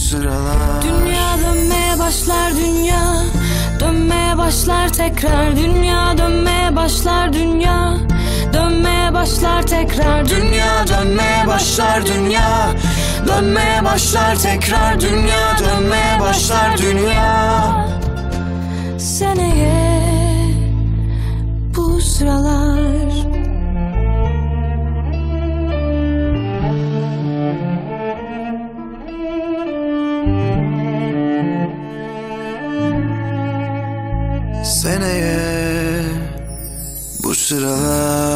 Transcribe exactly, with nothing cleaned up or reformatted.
sıralar. Dünya dönmeye başlar dünya, dönmeye başlar tekrar. Dünya dönmeye başlar dünya, dönmeye başlar tekrar. Dünya dönmeye başlar dünya, dönmeye başlar tekrar. Dünya dönmeye başlar dünya. Seneye bu sıralar. Seneye bu sıralar.